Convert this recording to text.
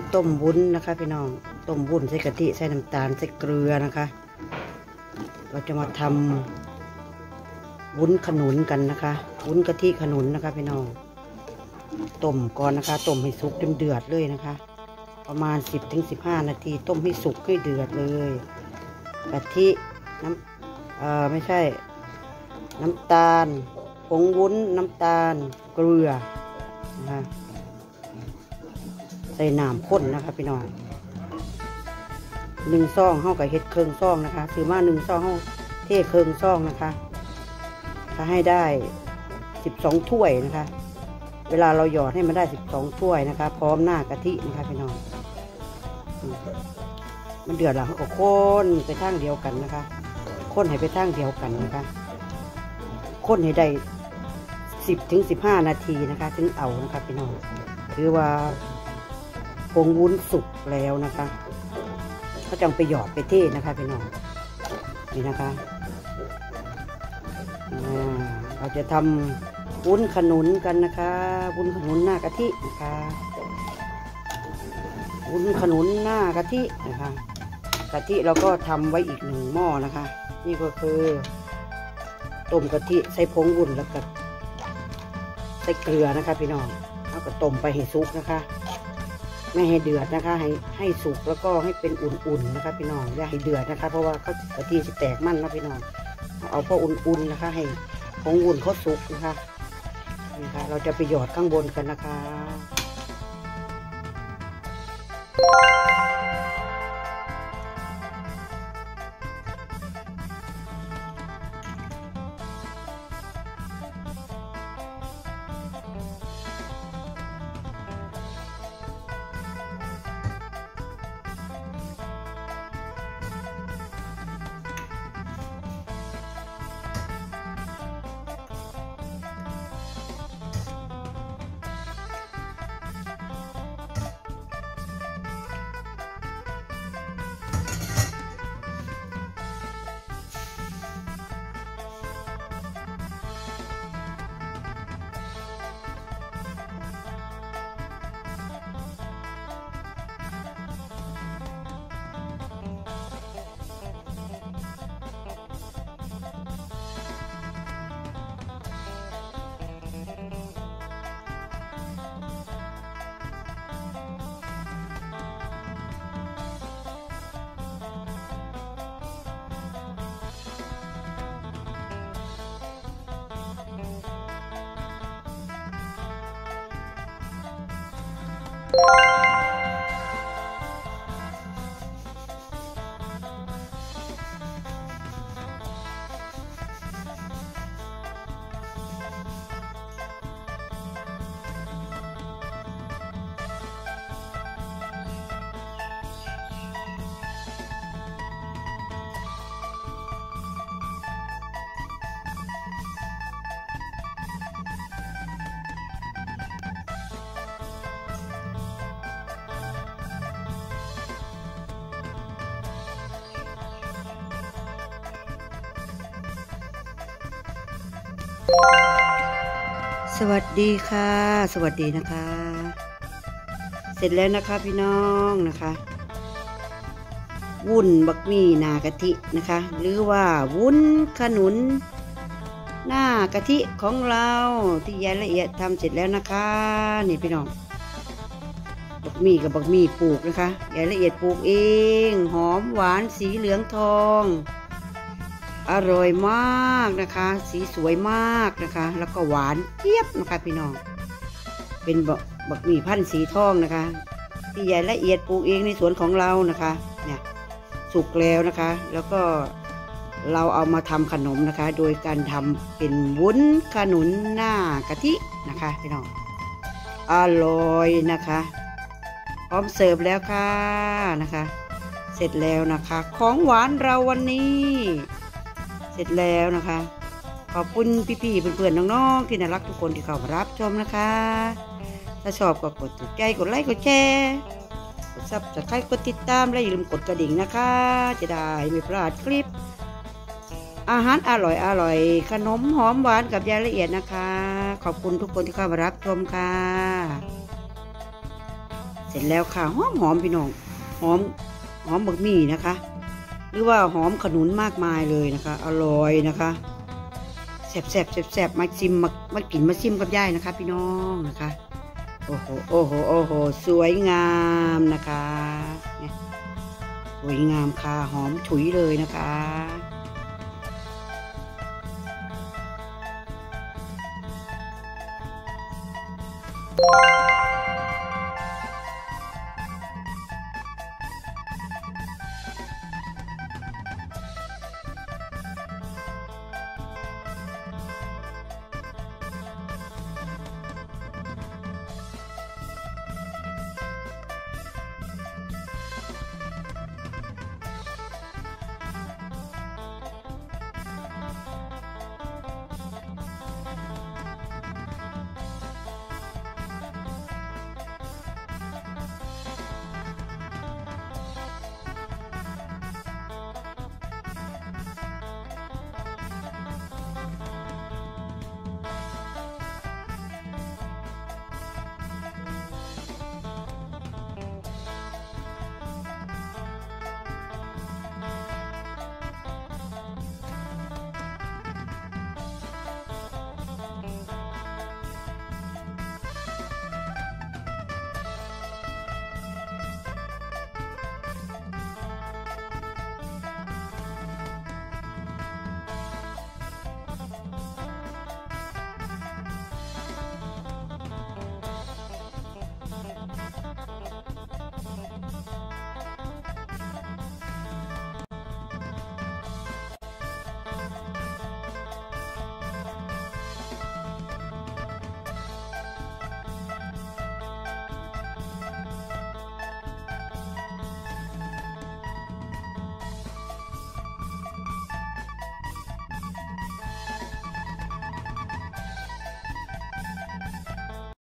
ต้มวุ้นนะคะพี่น้องต้มวุ้นใส่กะทิใส่น้ำตาลใส่เกลือนะคะเราจะมาทำวุ้นขนุนกันนะคะวุ้นกะทิขนุนนะคะพี่น้องต้มก่อนนะคะต้มให้สุกจนเดือดเลยนะคะประมาณ10 ถึง 15 นาทีต้มให้สุกให้เดือดเลยกะทิน้ำไม่ใช่น้ำตาลผงวุ้นน้ำตาลเกลือนะคะใส่น้ำข้นนะคะพี่น้อง1 ซองเข้ากับเห็ดเครื่องซองนะคะซื้อมา1 ซองเข้าเทเครื่องซองนะคะถ้าให้ได้12 ถ้วยนะคะเวลาเราหยอดให้มันได้12 ถ้วยนะคะพร้อมหน้ากะทินะคะพี่น้องมันเดือดแล้วก็ข้นไปทางเดียวกันนะคะข้นให้ไปทางเดียวกันนะคะข้นให้ได้10 ถึง 15 นาทีนะคะถึงเอานะคะพี่น้องถือว่าผงวุ้นสุกแล้วนะคะเขาจะไปหยอดไปเทนะคะพี่น้องนี่นะคะเราจะทำวุ้นขนุนกันนะคะวุ้นขนุนหน้ากะทินะคะวุ้นขนุนหน้ากะทินะคะกะทิเราก็ทำไว้อีก1 หม้อนะคะนี่ก็คือต้มกะทิใส่ผงวุ้นแล้วก็ใส่เกลือนะคะพี่น้องแล้วก็ต้มไปให้สุกนะคะไม่ให้เดือดนะคะให้สุกแล้วก็ให้เป็นอุ่นๆนะคะพี่น้องอย่าให้เดือดนะคะเพราะว่ากะทิจะแตกมันนะพี่น้องเอาพออุ่นๆนะคะให้ผงวุ้นเขาสุกนะคะนี่ค่ะเราจะไปหยอดข้างบนกันนะคะสวัสดีค่ะสวัสดีนะคะเสร็จแล้วนะคะพี่น้องนะคะวุ้นบักหมี่หน้ากะทินะคะหรือว่าวุ้นขนุนหน้ากะทิของเราที่ยายละเอียดทำเสร็จแล้วนะคะนี่พี่น้องบักหมี่กับบักหมี่ปลูกนะคะยายละเอียดปลูกเองหอมหวานสีเหลืองทองอร่อยมากนะคะสีสวยมากนะคะแล้วก็หวานเจี๊ยบนะคะพี่น้องเป็นบักหมี่พันธุ์สีทองนะคะที่ยายละเอียดปลูกเองในสวนของเรานะคะเนี่ยสุกแล้วนะคะแล้วก็เราเอามาทำขนมนะคะโดยการทำเป็นวุ้นขนุนหน้ากะทินะคะพี่น้องอร่อยนะคะพร้อมเสิร์ฟแล้วค่ะนะคะเสร็จแล้วนะคะของหวานเราวันนี้เสร็จแล้วนะคะขอบคุณพี่ๆเพื่อนๆน้องๆที่น่ารักทุกคนที่เข้ามารับชมนะคะถ้าชอบก็กดถูกใจกดไลค์กดแชร์กดซับสไครต์กดติดตามและอย่าลืมกดกระดิ่งนะคะจะได้ไม่พลาดคลิปอาหารอร่อยขนมหอมหวานกับยายละเอียดนะคะขอบคุณทุกคนที่เข้ามารับชมค่ะเสร็จแล้วค่ะหอมพี่น้องหอมบักหมี่นะคะหรือว่าหอมขนุนมากมายเลยนะคะอร่อยนะคะแซ่บมาชิมมากินมาชิมกับยายนะคะพี่น้องนะคะโอ้โหสวยงามนะคะสวยงามค่ะหอมฉุยเลยนะคะ